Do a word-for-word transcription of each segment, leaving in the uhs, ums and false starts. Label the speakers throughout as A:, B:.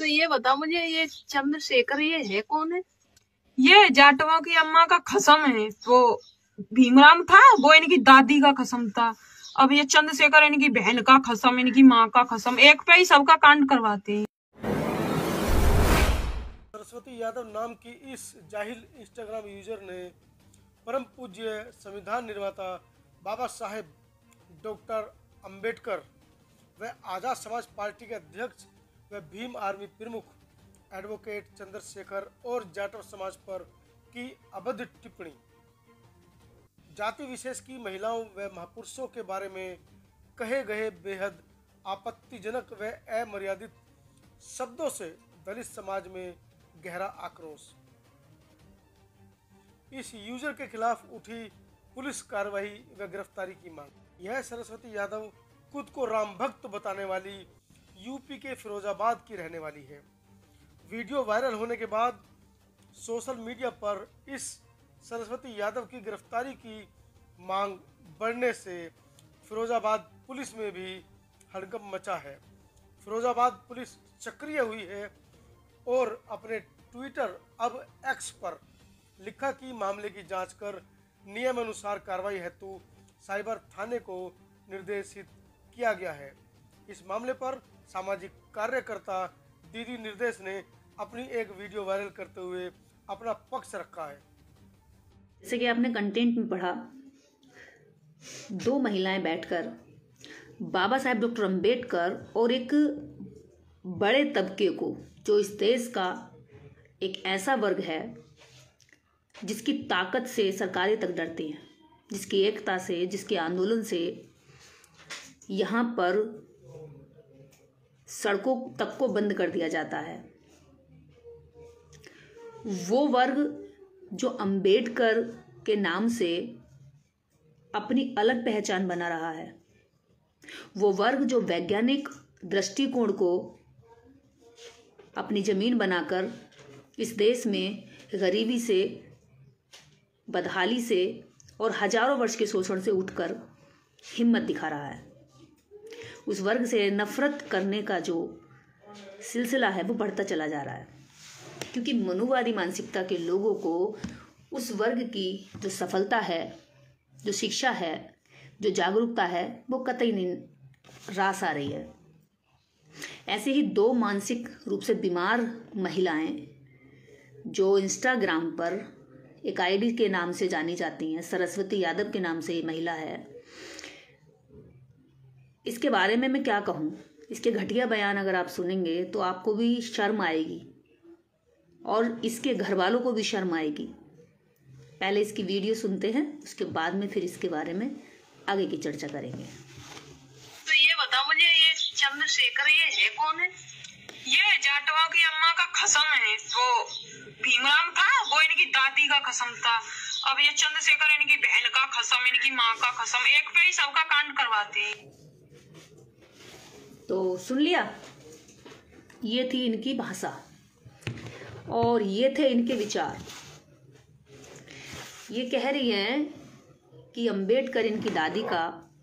A: ये बता मुझे, ये चंद्रशेखर ये है कौन है?
B: ये जाटवों की अम्मा का खसम है। वो भीमराव था, वो इनकी दादी का खसम था। अब ये चंद्रशेखर इनकी बहन का खसम, इनकी माँ का खसम, एक पे ही सबका कांड करवाते हैं।
C: सरस्वती यादव नाम की इस जाहिल इंस्टाग्राम यूजर ने परम पूज्य संविधान निर्माता बाबा साहेब डॉक्टर अंबेडकर व आज़ाद समाज पार्टी के अध्यक्ष व भीम आर्मी प्रमुख एडवोकेट चंद्रशेखर और जाटव समाज पर की अभद्र टिप्पणी, जाति विशेष की महिलाओं व महापुरुषों के बारे में कहे गए बेहद आपत्तिजनक व अमर्यादित शब्दों से दलित समाज में गहरा आक्रोश। इस यूजर के खिलाफ उठी पुलिस कार्रवाई व गिरफ्तारी की मांग। यह सरस्वती यादव खुद को राम भक्त बताने वाली यूपी के फिरोजाबाद की रहने वाली है। वीडियो वायरल होने के बाद सोशल मीडिया पर इस सरस्वती यादव की गिरफ्तारी की मांग बढ़ने से फिरोजाबाद पुलिस में भी हड़कंप मचा है। फिरोजाबाद पुलिस सक्रिय हुई है और अपने ट्विटर अब एक्स पर लिखा कि मामले की जांच कर नियमानुसार कार्रवाई हेतु साइबर थाने को निर्देशित किया गया है। इस मामले पर सामाजिक कार्यकर्ता दीदी निर्देश ने अपनी एक वीडियो वायरल करते हुए अपना पक्ष रखा है।
D: जैसे कि आपने कंटेंट में पढ़ा, दो महिलाएं बैठकर बाबा साहेब डॉक्टर अंबेडकर और एक बड़े तबके को, जो इस देश का एक ऐसा वर्ग है जिसकी ताकत से सरकारें तक डरती हैं, जिसकी एकता से, जिसके आंदोलन से यहाँ पर सड़कों तक को बंद कर दिया जाता है, वो वर्ग जो अंबेडकर के नाम से अपनी अलग पहचान बना रहा है, वो वर्ग जो वैज्ञानिक दृष्टिकोण को अपनी जमीन बनाकर इस देश में गरीबी से, बदहाली से और हजारों वर्ष के शोषण से उठकर हिम्मत दिखा रहा है, उस वर्ग से नफरत करने का जो सिलसिला है वो बढ़ता चला जा रहा है। क्योंकि मनुवादी मानसिकता के लोगों को उस वर्ग की जो सफलता है, जो शिक्षा है, जो जागरूकता है, वो कतई नहीं रास आ रही है। ऐसे ही दो मानसिक रूप से बीमार महिलाएं जो इंस्टाग्राम पर एक आईडी के नाम से जानी जाती हैं, सरस्वती यादव के नाम से ये महिला है, इसके बारे में मैं क्या कहूँ। इसके घटिया बयान अगर आप सुनेंगे तो आपको भी शर्म आएगी और इसके घर वालों को भी शर्म आएगी। पहले इसकी वीडियो सुनते हैं, उसके बाद में फिर इसके बारे में आगे की चर्चा करेंगे।
A: तो ये बता मुझे, ये चंद्रशेखर ये है कौन है?
B: ये जाटवों की अम्मा का खसम है। वो भीमराव था, वो इनकी दादी का खसम था। अब ये चंद्रशेखर इनकी बहन का खसम, इनकी माँ का खसम, एक पे ही सबका कांड करवाते हैं।
D: तो सुन लिया, ये थी इनकी भाषा और ये थे इनके विचार। ये कह रही हैं कि अंबेडकर इनकी दादी का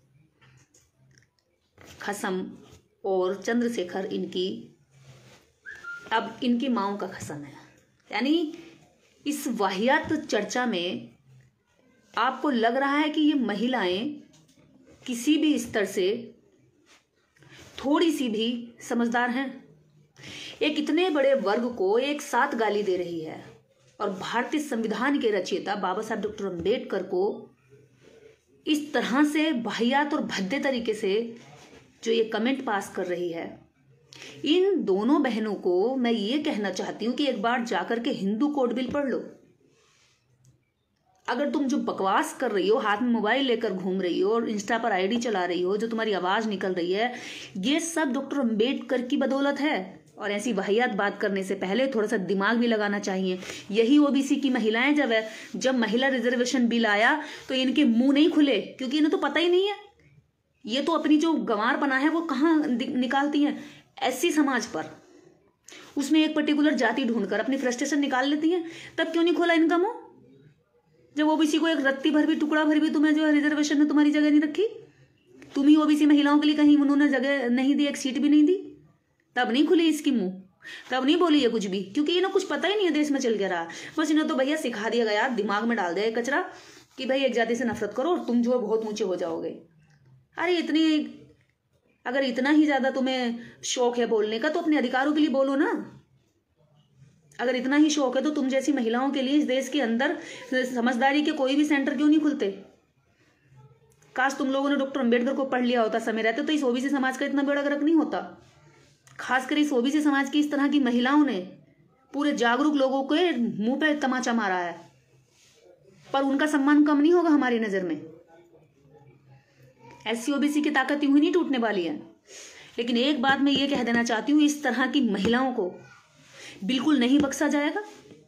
D: खसम और चंद्रशेखर इनकी अब इनकी माँओं का खसम है। यानी इस वाहियात चर्चा में आपको लग रहा है कि ये महिलाएं किसी भी स्तर से थोड़ी सी भी समझदार हैं। एक इतने बड़े वर्ग को एक साथ गाली दे रही है और भारतीय संविधान के रचयिता बाबा साहब डॉक्टर अंबेडकर को इस तरह से वाहियात और भद्दे तरीके से जो ये कमेंट पास कर रही है। इन दोनों बहनों को मैं ये कहना चाहती हूँ कि एक बार जाकर के हिंदू कोड बिल पढ़ लो। अगर तुम जो बकवास कर रही हो, हाथ में मोबाइल लेकर घूम रही हो और इंस्टा पर आईडी चला रही हो, जो तुम्हारी आवाज निकल रही है, ये सब डॉक्टर अंबेडकर की बदौलत है। और ऐसी वाहियात बात करने से पहले थोड़ा सा दिमाग भी लगाना चाहिए। यही ओबीसी की महिलाएं जब है जब महिला रिजर्वेशन बिल आया तो इनके मुंह नहीं खुले, क्योंकि इन्हें तो पता ही नहीं है। ये तो अपनी जो गंवार बना है वो कहाँ निकालती हैं, एससी समाज पर, उसमें एक पर्टिकुलर जाति ढूंढकर अपनी फ्रस्ट्रेशन निकाल लेती हैं। तब क्यों नहीं खोला इनका मुंह, जब ओबीसी को एक रत्ती भर भी, टुकड़ा भर भी तुम्हें जो है रिजर्वेशन में तुम्हारी जगह नहीं रखी। तुम ही ओबीसी महिलाओं के लिए कहीं उन्होंने जगह नहीं दी, एक सीट भी नहीं दी, तब नहीं खुली इसकी मुंह। तब नहीं बोली है कुछ भी, क्योंकि इन्हें कुछ पता ही नहीं है देश में चल के रहा। बस इन्हें तो भैया सिखा दिया गया, दिमाग में डाल दिया कचरा कि भाई एक जाति से नफरत करो और तुम जो है बहुत ऊंचे हो जाओगे। अरे इतनी अगर इतना ही ज्यादा तुम्हें शौक है बोलने का तो अपने अधिकारों के लिए बोलो ना। अगर इतना ही शौक है तो तुम जैसी महिलाओं के लिए इस देश के अंदर समझदारी के कोई भी सेंटर क्यों नहीं खुलते। काश तुम लोगों ने डॉक्टर अंबेडकर को पढ़ लिया होता समय रहते तो इस ओबीसी समाज का इतना बेड़ा गर्क नहीं होता। खासकर इस ओबीसी समाज की इस तरह की महिलाओं ने पूरे जागरूक लोगों के मुंह पे तमाचा मारा है, पर उनका सम्मान कम नहीं होगा हमारी नजर में। एससी ओबीसी की ताकत यूं ही नहीं टूटने वाली है। लेकिन एक बात मैं ये कह देना चाहती हूं, इस तरह की महिलाओं को बिल्कुल नहीं बख्शा जाएगा।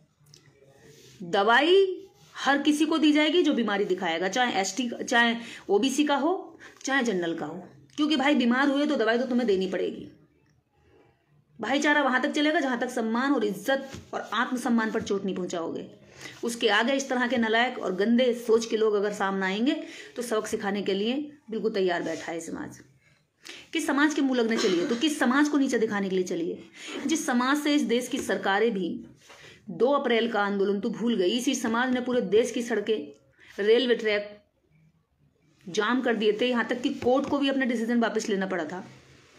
D: दवाई हर किसी को दी जाएगी जो बीमारी दिखाएगा, चाहे एसटी चाहे ओबीसी का हो चाहे जनरल का हो, क्योंकि भाई बीमार हुए तो दवाई तो तुम्हें देनी पड़ेगी। भाईचारा वहां तक चलेगा जहां तक सम्मान और इज्जत और आत्मसम्मान पर चोट नहीं पहुंचाओगे। उसके आगे इस तरह के नालायक और गंदे सोच के लोग अगर सामने आएंगे तो सबक सिखाने के लिए बिल्कुल तैयार बैठा है समाज। किस समाज के मुंह लगने चलिए तो किस समाज को नीचे दिखाने के लिए चलिए, जिस समाज से इस देश की सरकारें भी दो अप्रैल का आंदोलन तो भूल गई। इसी समाज ने पूरे देश की सड़कें, रेलवे ट्रैक जाम कर दिए थे, यहां तक कि कोर्ट को भी अपना डिसीजन वापस लेना पड़ा था।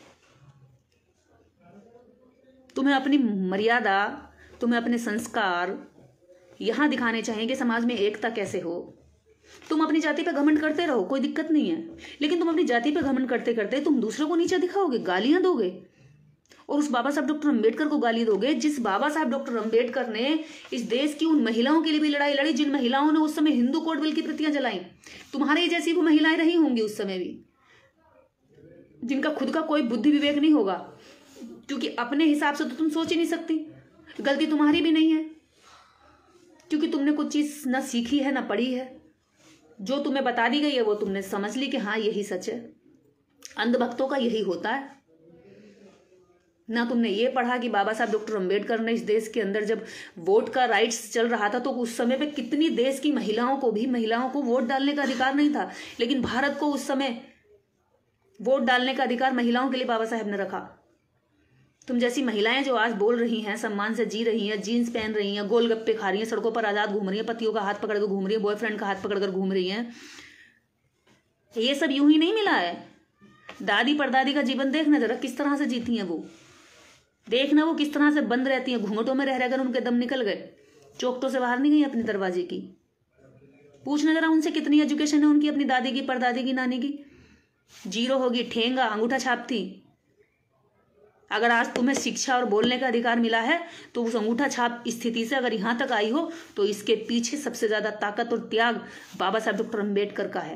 D: तुम्हें अपनी मर्यादा, तुम्हें अपने संस्कार यहां दिखाने चाहिए कि समाज में एकता कैसे हो। तुम अपनी जाति पे घमंड करते रहो, कोई दिक्कत नहीं है, लेकिन तुम अपनी जाति पे घमंड करते करते तुम दूसरों को नीचे दिखाओगे, गालियां दोगे और उस बाबा साहब डॉक्टर अंबेडकर को गाली दोगे, जिस बाबा साहब डॉक्टर अंबेडकर ने इस देश की उन महिलाओं के लिए भी लड़ाई लड़ी जिन महिलाओं ने उस समय हिंदू कोड बिल की प्रतियां जलाई। तुम्हारे जैसी वो महिलाएं रही होंगी उस समय भी, जिनका खुद का कोई बुद्धि विवेक नहीं होगा, क्योंकि अपने हिसाब से तो तुम सोच ही नहीं सकती। गलती तुम्हारी भी नहीं है, क्योंकि तुमने कुछ चीज ना सीखी है ना पढ़ी है। जो तुम्हें बता दी गई है वो तुमने समझ ली कि हाँ यही सच है। अंधभक्तों का यही होता है। ना तुमने ये पढ़ा कि बाबा साहब डॉक्टर अंबेडकर ने इस देश के अंदर जब वोट का राइट्स चल रहा था तो उस समय पे कितनी देश की महिलाओं को भी महिलाओं को वोट डालने का अधिकार नहीं था, लेकिन भारत को उस समय वोट डालने का अधिकार महिलाओं के लिए बाबा साहब ने रखा। तुम जैसी महिलाएं जो आज बोल रही हैं, सम्मान से जी रही हैं, जीन्स पहन रही हैं, गोलगप्पे खा रही हैं, सड़कों पर आजाद घूम रही हैं, पतियों का हाथ पकड़कर घूम रही है, बॉयफ्रेंड का हाथ पकड़कर घूम रही हैं, ये सब यूं ही नहीं मिला है। दादी परदादी का जीवन देखना जरा, किस तरह से जीती हैं वो। देखना वो किस तरह से बंद रहती हैं, घूंघटों में रह रहकर उनके दम निकल गए, चौखटों से बाहर नहीं गई अपने दरवाजे की। पूछना जरा उनसे कितनी एजुकेशन है उनकी, अपनी दादी की, परदादी की, नानी की। जीरो होगी, ठेंगा, अंगूठा छापती। अगर आज तुम्हें शिक्षा और बोलने का अधिकार मिला है तो उस अंगूठा छाप स्थिति से अगर यहां तक आई हो तो इसके पीछे सबसे ज्यादा ताकत और त्याग बाबा साहब डॉक्टर अंबेडकर का है।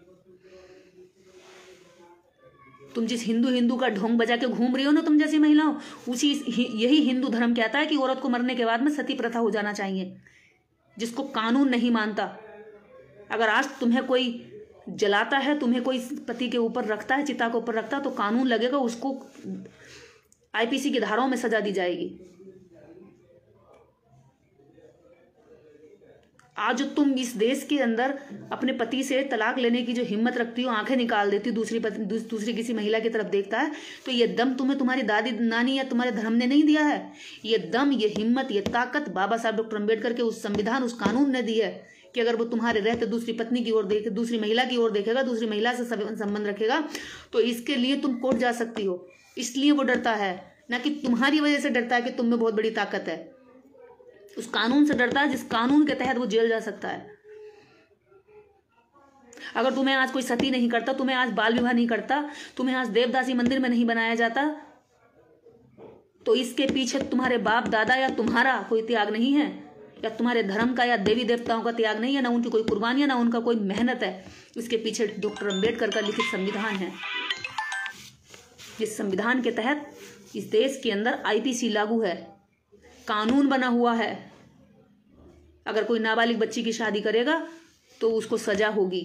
D: तुम जिस हिंदू हिंदू का ढोंग बजा के घूम रही हो ना तुम जैसी महिलाओं, उसी यही हिंदू धर्म कहता है कि औरत को मरने के बाद में सती प्रथा हो जाना चाहिए, जिसको कानून नहीं मानता। अगर आज तुम्हें कोई जलाता है, तुम्हें कोई पति के ऊपर रखता है, चिता के ऊपर रखता है, तो कानून लगेगा, उसको आईपीसी की धाराओं में सजा दी जाएगी। आज तुम इस देश के अंदर अपने पति से तलाक लेने की जो हिम्मत रखती हो, आंखें निकाल देती हो, दूसरी पत्नी दूस, दूसरी किसी महिला की तरफ देखता है, तो ये दम तुम्हें तुम्हारी दादी नानी या तुम्हारे धर्म ने नहीं दिया है। ये दम, ये हिम्मत, ये ताकत बाबा साहब डॉक्टर अंबेडकर के उस संविधान, उस कानून ने दी है कि अगर वो तुम्हारे रहते दूसरी पत्नी की ओर देखे, दूसरी महिला की ओर देखेगा, दूसरी महिला से संबंध रखेगा, तो इसके लिए तुम कोर्ट जा सकती हो। इसलिए वो डरता है, ना कि तुम्हारी वजह से डरता है कि तुम में बहुत बड़ी ताकत है। उस कानून से डरता है जिस कानून के तहत वो जेल जा सकता है। अगर तुम्हें आज कोई सती नहीं करता, तुम्हें आज बाल विवाह नहीं करता, तुम्हें आज देवदासी मंदिर में नहीं बनाया जाता, तो इसके पीछे तुम्हारे बाप दादा या तुम्हारा कोई त्याग नहीं है, या तुम्हारे धर्म का या देवी देवताओं का त्याग नहीं है, ना उनकी कोई कुर्बानियां, ना उनका कोई मेहनत है। इसके पीछे डॉक्टर अंबेडकर का लिखित संविधान है, जिस संविधान के तहत इस देश के अंदर आईपीसी लागू है, कानून बना हुआ है। अगर कोई नाबालिग बच्ची की शादी करेगा तो उसको सजा होगी।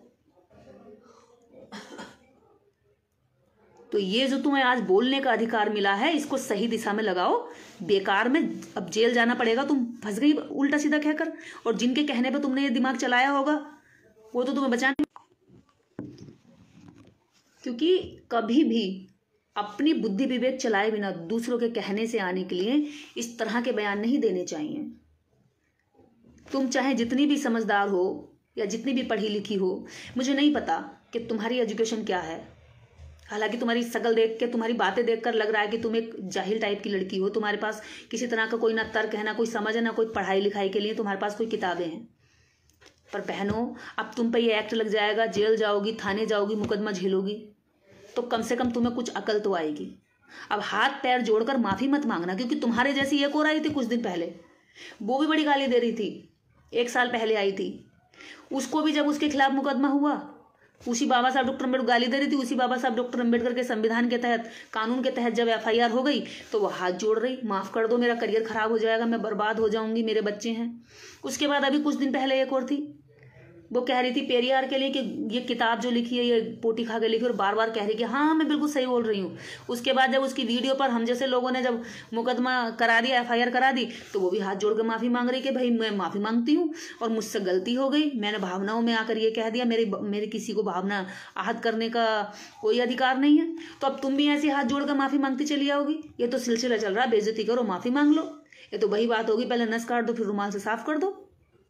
D: तो ये जो तुम्हें आज बोलने का अधिकार मिला है, इसको सही दिशा में लगाओ। बेकार में अब जेल जाना पड़ेगा, तुम फंस गई उल्टा सीधा कहकर, और जिनके कहने पे तुमने ये दिमाग चलाया होगा वो तो तुम्हें बचाने, क्योंकि कभी भी अपनी बुद्धि विवेक चलाए बिना दूसरों के कहने से आने के लिए इस तरह के बयान नहीं देने चाहिए। तुम चाहे जितनी भी समझदार हो या जितनी भी पढ़ी लिखी हो, मुझे नहीं पता कि तुम्हारी एजुकेशन क्या है। हालांकि तुम्हारी शकल देख के, तुम्हारी बातें देखकर लग रहा है कि तुम एक जाहिल टाइप की लड़की हो। तुम्हारे पास किसी तरह का कोई ना तर्क है, ना कोई समझ है, ना कोई पढ़ाई लिखाई के लिए तुम्हारे पास कोई किताबें हैं। पर बहनों, अब तुम पे ये एक्ट लग जाएगा, जेल जाओगी, थाने जाओगी, मुकदमा झेलोगी, तो कम से कम तुम्हें कुछ अकल तो आएगी। अब हाथ पैर जोड़कर माफी मत मांगना, क्योंकि तुम्हारे जैसी एक और आई थी कुछ दिन पहले, वो भी बड़ी गाली दे रही थी, एक साल पहले आई थी। उसको भी जब उसके खिलाफ मुकदमा हुआ, उसी बाबा साहब डॉक्टर अम्बेडकर गाली दे रही थी, उसी बाबा साहब डॉक्टर अम्बेडकर के संविधान के तहत, कानून के तहत जब एफ आई आर हो गई तो वो हाथ जोड़ रही, माफ कर दो, मेरा करियर खराब हो जाएगा, मैं बर्बाद हो जाऊंगी, मेरे बच्चे हैं। उसके बाद अभी कुछ दिन पहले एक और थी, वो कह रही थी पेरियार के लिए कि ये किताब जो लिखी है ये पोटी खा के लिखी, और बार बार कह रही कि हाँ मैं बिल्कुल सही बोल रही हूँ। उसके बाद जब उसकी वीडियो पर हम जैसे लोगों ने जब मुकदमा करा दिया, एफ आई आर करा दी, तो वो भी हाथ जोड़ कर माफ़ी मांग रही कि भाई मैं माफ़ी मांगती हूँ और मुझसे गलती हो गई, मैंने भावनाओं में आकर ये कह दिया, मेरी मेरी किसी को भावना आहत करने का कोई अधिकार नहीं है। तो अब तुम भी ऐसे हाथ जोड़ कर माफ़ी मांगती चली आओगी। ये तो सिलसिला चल रहा है, बेइज्जती करो माफ़ी मांग लो, ये तो वही बात होगी, पहले नस काट दो फिर रुमाल से साफ कर दो।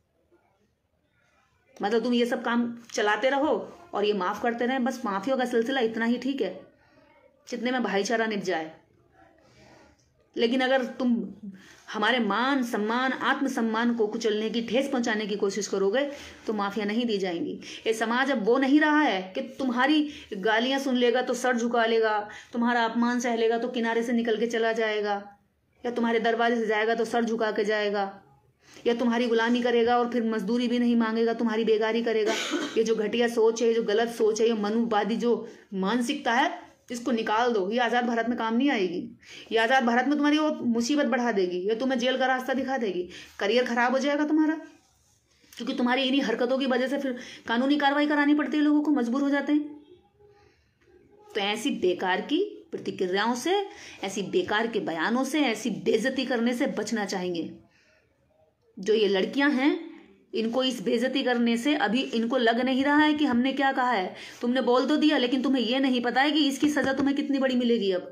D: मतलब तुम ये सब काम चलाते रहो और ये माफ़ करते रहें, बस माफियों का सिलसिला इतना ही ठीक है, जितने में भाईचारा निभ जाए। लेकिन अगर तुम हमारे मान सम्मान आत्मसम्मान को कुचलने की, ठेस पहुंचाने की कोशिश करोगे तो माफिया नहीं दी जाएंगी। ये समाज अब वो नहीं रहा है कि तुम्हारी गालियां सुन लेगा तो सर झुका लेगा, तुम्हारा अपमान सह लेगा तो किनारे से निकल के चला जाएगा, या तुम्हारे दरवाजे से जाएगा तो सर झुका के जाएगा, या तुम्हारी गुलामी करेगा और फिर मजदूरी भी नहीं मांगेगा, तुम्हारी बेगारी करेगा। ये जो घटिया सोच है, जो गलत सोच है, ये मनुवादी जो मानसिकता है, इसको निकाल दो। ये आज़ाद भारत में काम नहीं आएगी। ये आज़ाद भारत में तुम्हारी और मुसीबत बढ़ा देगी, ये तुम्हें जेल का रास्ता दिखा देगी, करियर खराब हो जाएगा तुम्हारा, क्योंकि तुम्हारी इन्हीं हरकतों की वजह से फिर कानूनी कार्रवाई करानी पड़ती है, लोगों को मजबूर हो जाते हैं। तो ऐसी बेकार की प्रतिक्रियाओं से, ऐसी बेकार के बयानों से, ऐसी बेइज्जती करने से बचना चाहेंगे। जो ये लड़कियां हैं, इनको इस बेइज्जती करने से अभी इनको लग नहीं रहा है कि हमने क्या कहा है। तुमने बोल तो दिया, लेकिन तुम्हें यह नहीं पता है कि इसकी सजा तुम्हें कितनी बड़ी मिलेगी अब।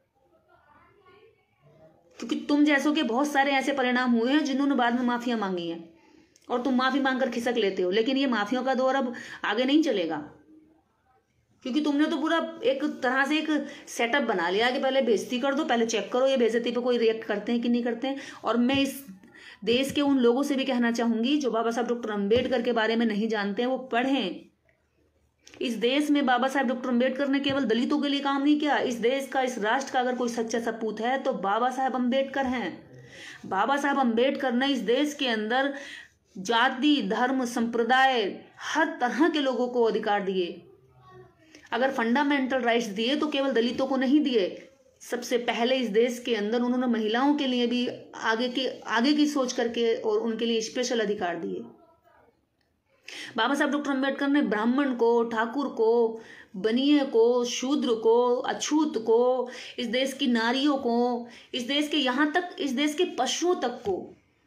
D: क्योंकि तुम जैसों के बहुत सारे ऐसे परिणाम हुए हैं जिन्होंने बाद में माफिया मांगी है, और तुम माफी मांगकर खिसक लेते हो। लेकिन ये माफियों का दौर अब आगे नहीं चलेगा, क्योंकि तुमने तो पूरा एक तरह से एक सेटअप बना लिया कि पहले बेइज्जती कर दो, पहले चेक करो ये बेइज्जती पे कोई रिएक्ट करते हैं कि नहीं करते हैं। और मैं इस देश के उन लोगों से भी कहना चाहूंगी जो बाबा साहब डॉक्टर अम्बेडकर के बारे में नहीं जानते हैं, वो पढ़ें। इस देश में बाबा साहब डॉक्टर अम्बेडकर ने केवल दलितों के लिए काम नहीं किया। इस देश का, इस राष्ट्र का अगर कोई सच्चा सपूत है तो बाबा साहब अम्बेडकर हैं। बाबा साहब अम्बेडकर ने इस देश के अंदर जाति, धर्म, संप्रदाय, हर तरह के लोगों को अधिकार दिए। अगर फंडामेंटल राइट्स दिए तो केवल दलितों को नहीं दिए। सबसे पहले इस देश के अंदर उन्होंने महिलाओं के लिए भी आगे की आगे की सोच करके और उनके लिए स्पेशल अधिकार दिए। बाबा साहब डॉक्टर अम्बेडकर ने ब्राह्मण को, ठाकुर को, बनिए को, शूद्र को, अछूत को, इस देश की नारियों को, इस देश के यहाँ तक इस देश के पशुओं तक को,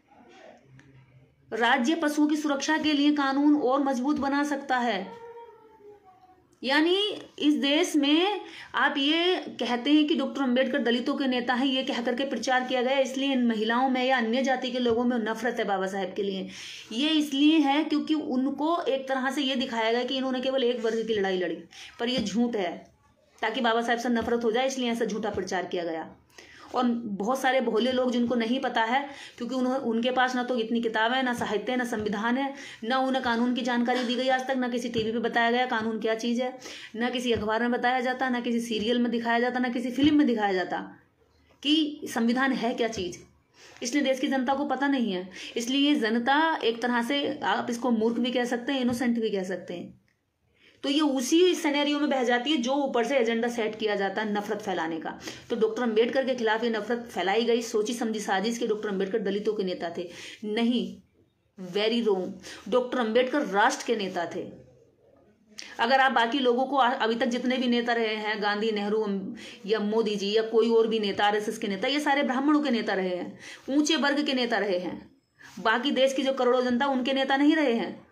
D: राज्य पशुओं की सुरक्षा के लिए कानून और मजबूत बना सकता है। यानी इस देश में आप ये कहते हैं कि डॉक्टर अम्बेडकर दलितों के नेता हैं, ये कह करके प्रचार किया गया, इसलिए इन महिलाओं में या अन्य जाति के लोगों में नफरत है बाबा साहब के लिए। ये इसलिए है क्योंकि उनको एक तरह से ये दिखाया गया कि इन्होंने केवल एक वर्ग की लड़ाई लड़ी, पर ये झूठ है, ताकि बाबा साहब से नफरत हो जाए, इसलिए ऐसा झूठा प्रचार किया गया। और बहुत सारे भोले लोग जिनको नहीं पता है, क्योंकि उन्होंने उनके पास ना तो इतनी किताब है, ना साहित्य है, ना संविधान है, ना उन्हें कानून की जानकारी दी गई आज तक, ना किसी टीवी पे बताया गया कानून क्या चीज़ है, ना किसी अखबार में बताया जाता, ना किसी सीरियल में दिखाया जाता, ना किसी फिल्म में दिखाया जाता कि संविधान है क्या चीज़। इसलिए देश की जनता को पता नहीं है। इसलिए जनता एक तरह से, आप इसको मूर्ख भी कह सकते हैं, इनोसेंट भी कह सकते हैं। तो ये उसी सिनेरियो में बह जाती है जो ऊपर से एजेंडा सेट किया जाता है नफरत फैलाने का। तो डॉक्टर अंबेडकर के खिलाफ ये नफरत फैलाई गई, सोची समझी साजिश के डॉक्टर अंबेडकर दलितों के नेता थे। नहीं, वेरी रॉन्ग, डॉक्टर अंबेडकर राष्ट्र के नेता थे। अगर आप बाकी लोगों को, अभी तक जितने भी नेता रहे हैं, गांधी, नेहरू या मोदी जी या कोई और भी नेता, आर एस एस के नेता, ये सारे ब्राह्मणों के नेता रहे हैं, ऊंचे वर्ग के नेता रहे हैं। बाकी देश की जो करोड़ों जनता, उनके नेता नहीं रहे हैं।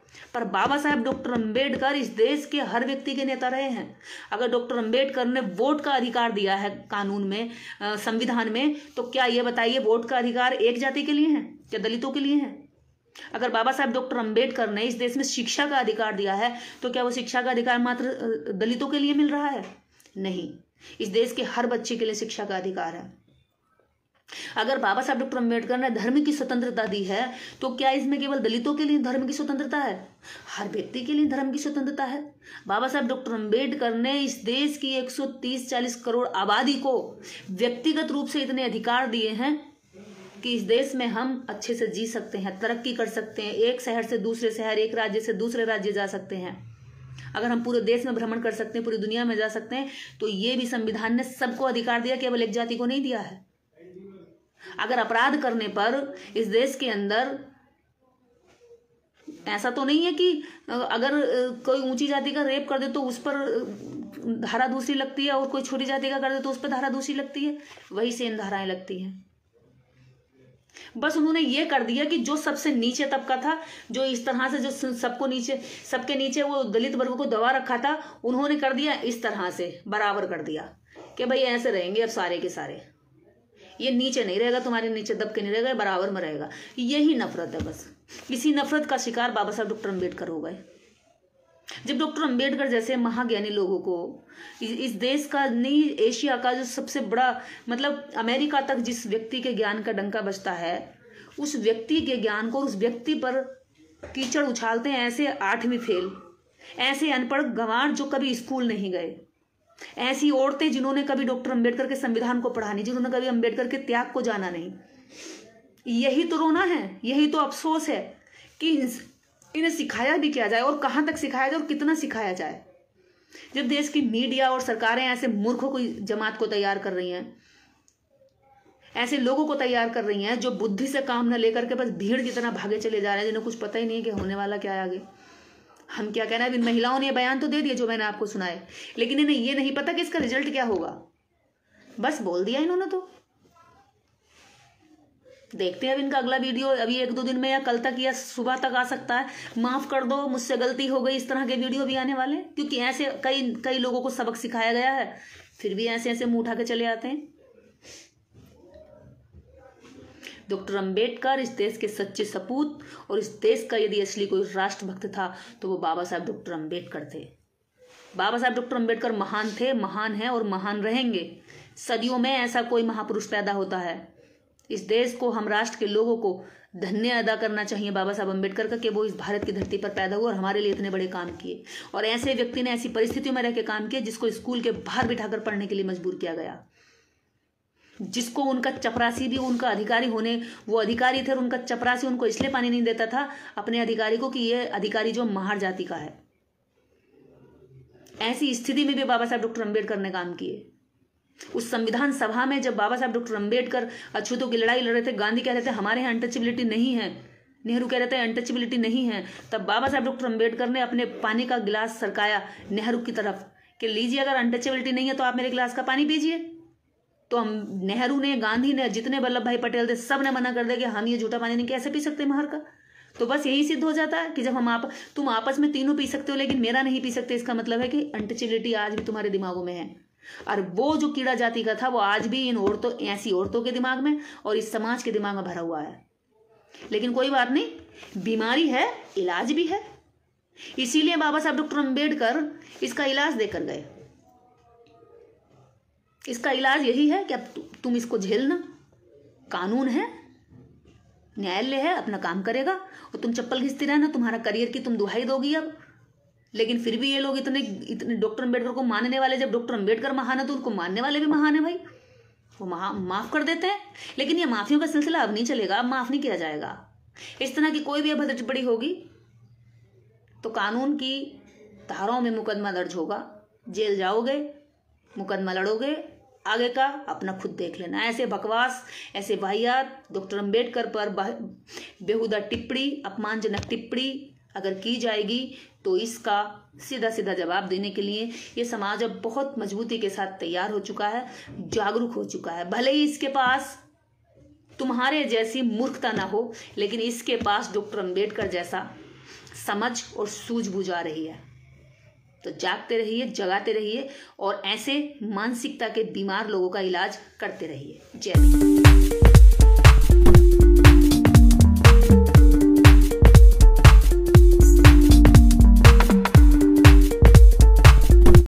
D: पर बाबा साहब डॉक्टर अंबेडकर इस देश के हर व्यक्ति के नेता रहे हैं। अगर डॉक्टर अंबेडकर ने वोट का अधिकार दिया है कानून में, संविधान में, तो क्या ये बताइए वोट का अधिकार एक जाति के लिए है या दलितों के लिए है? अगर बाबा साहब डॉक्टर अंबेडकर ने इस देश में शिक्षा का अधिकार दिया है तो क्या वो शिक्षा का अधिकार मात्र दलितों के लिए मिल रहा है? नहीं, इस देश के हर बच्चे के लिए शिक्षा का अधिकार है। अगर बाबा साहब डॉक्टर अंबेडकर ने धर्म की स्वतंत्रता दी है तो क्या इसमें केवल दलितों के लिए धर्म की स्वतंत्रता है? हर व्यक्ति के लिए धर्म की स्वतंत्रता है। बाबा साहब डॉक्टर अंबेडकर ने इस देश की एक सौ तीस चालीस करोड़ आबादी को व्यक्तिगत रूप से इतने अधिकार दिए हैं कि इस देश में हम अच्छे से जी सकते हैं, तरक्की कर सकते हैं, एक शहर से दूसरे शहर, एक राज्य से दूसरे राज्य जा सकते हैं। अगर हम पूरे देश में भ्रमण कर सकते हैं, पूरी दुनिया में जा सकते हैं, तो ये भी संविधान ने सबको अधिकार दिया, केवल एक जाति को नहीं दिया है। अगर अपराध करने पर इस देश के अंदर ऐसा तो नहीं है कि अगर कोई ऊंची जाति का रेप कर दे तो उस पर धारा दूसरी लगती है और कोई छोटी जाति का कर दे तो उस पर धारा दूसरी लगती है, वही सेम धाराएं लगती हैं। बस उन्होंने ये कर दिया कि जो सबसे नीचे तबका था, जो इस तरह से जो सबको नीचे सबके नीचे वो दलित वर्ग को दबा रखा था, उन्होंने कर दिया इस तरह से बराबर कर दिया कि भाई ऐसे रहेंगे अब सारे के सारे, ये नीचे नहीं रहेगा, तुम्हारे नीचे दब के नहीं रहेगा, बराबर में रहेगा। यही नफरत है। बस इसी नफरत का शिकार बाबा साहब डॉक्टर अंबेडकर हो गए। जब डॉक्टर अंबेडकर जैसे महाज्ञानी लोगों को इस देश का नहीं, एशिया का जो सबसे बड़ा मतलब अमेरिका तक जिस व्यक्ति के ज्ञान का डंका बजता है, उस व्यक्ति के ज्ञान को उस व्यक्ति पर कीचड़ उछालते हैं ऐसे आठवीं फेल, ऐसे अनपढ़ गंवार जो कभी स्कूल नहीं गए, ऐसी औरतें जिन्होंने कभी डॉक्टर अंबेडकर के संविधान को पढ़ा नहीं, जिन्होंने कभी अंबेडकर के त्याग को जाना नहीं। यही तो रोना है, यही तो अफसोस है कि इन्हें सिखाया भी क्या जाए और कहां तक सिखाया जाए और कितना सिखाया जाए। जब देश की मीडिया और सरकारें ऐसे मूर्खों को जमात को तैयार कर रही हैं, ऐसे लोगों को तैयार कर रही हैं जो बुद्धि से काम न लेकर के बस भीड़ की तरह भागे चले जा रहे हैं, जिन्हें कुछ पता ही नहीं है कि होने वाला क्या है आगे। हम क्या कहना है, इन महिलाओं ने ये बयान तो दे दिए जो मैंने आपको सुनाए, लेकिन इन्हें ये नहीं पता कि इसका रिजल्ट क्या होगा। बस बोल दिया इन्होंने। तो देखते हैं अब इनका अगला वीडियो अभी एक दो दिन में या कल तक या सुबह तक आ सकता है। माफ कर दो, मुझसे गलती हो गई, इस तरह के वीडियो भी आने वाले, क्योंकि ऐसे कई कई लोगों को सबक सिखाया गया है, फिर भी ऐसे ऐसे मुंह उठा के चले आते हैं। डॉक्टर अंबेडकर इस देश के सच्चे सपूत, और इस देश का यदि असली कोई राष्ट्रभक्त था तो वो बाबा साहब डॉक्टर अंबेडकर थे। बाबा साहब डॉक्टर अंबेडकर महान थे, महान हैं और महान रहेंगे। सदियों में ऐसा कोई महापुरुष पैदा होता है। इस देश को, हम राष्ट्र के लोगों को धन्य अदा करना चाहिए बाबा साहब अंबेडकर का कि वो इस भारत की धरती पर पैदा हुए और हमारे लिए इतने बड़े काम किए, और ऐसे व्यक्ति ने ऐसी परिस्थितियों में रह के काम किया जिसको स्कूल के बाहर बिठाकर पढ़ने के लिए मजबूर किया गया, जिसको उनका चपरासी भी उनका अधिकारी होने, वो अधिकारी थे और उनका चपरासी उनको इसलिए पानी नहीं देता था अपने अधिकारी को कि ये अधिकारी जो महार जाति का है। ऐसी स्थिति में भी बाबा साहब डॉक्टर अंबेडकर ने काम किए। उस संविधान सभा में जब बाबा साहब डॉक्टर अंबेडकर अछूतों की लड़ाई लड़ रहे थे, गांधी कह रहे थे हमारे यहाँ अनटचेबिलिटी नहीं है, नेहरू कह रहे थे अनटचेबिलिटी नहीं है, तब बाबा साहब डॉक्टर अंबेडकर ने अपने पानी का गिलास सरकाया नेहरू की तरफ कि लीजिए, अगर अनटचेबिलिटी नहीं है तो आप मेरे गिलास का पानी पीजिए। तो हम नेहरू ने, गांधी ने, जितने वल्लभ भाई पटेल थे, सब ने मना कर दिया कि हम ये झूठा पानी नहीं कैसे पी सकते महार का। तो बस यही सिद्ध हो जाता है कि जब हम आप तुम आपस में तीनों पी सकते हो लेकिन मेरा नहीं पी सकते, इसका मतलब है कि अनटचेबिलिटी आज भी तुम्हारे दिमागों में है। और वो जो कीड़ा जाति का था वो आज भी इन औरतों, ऐसी औरतों के दिमाग में और इस समाज के दिमाग में भरा हुआ है। लेकिन कोई बात नहीं, बीमारी है, इलाज भी है। इसीलिए बाबा साहब डॉक्टर अंबेडकर इसका इलाज देकर गए। इसका इलाज यही है कि अब तुम इसको झेलना, कानून है, न्यायालय है, अपना काम करेगा, और तुम चप्पल घिसती रहना, तुम्हारा करियर की तुम दुहाई दोगी अब। लेकिन फिर भी ये लोग इतने इतने डॉक्टर अंबेडकर को मानने वाले, जब डॉक्टर अंबेडकर महान है तो उनको मानने वाले भी महान है भाई, वो माफ कर देते हैं। लेकिन ये माफियों का सिलसिला अब नहीं चलेगा, अब माफ नहीं किया जाएगा। इस तरह की कोई भी अभद्र टिप्पणी होगी तो कानून की धाराओं में मुकदमा दर्ज होगा, जेल जाओगे, मुकदमा लड़ोगे, आगे का अपना खुद देख लेना। ऐसे बकवास, ऐसे वाहियात डॉक्टर अंबेडकर पर बेहुदा टिप्पणी, अपमानजनक टिप्पणी अगर की जाएगी तो इसका सीधा सीधा जवाब देने के लिए ये समाज अब बहुत मजबूती के साथ तैयार हो चुका है, जागरूक हो चुका है। भले ही इसके पास तुम्हारे जैसी मूर्खता ना हो, लेकिन इसके पास डॉक्टर अंबेडकर जैसा समझ और सूझबूझ आ रही है। तो जागते रहिए, जगाते रहिए और ऐसे मानसिकता के बीमार लोगों का इलाज करते रहिए। जय हिंद।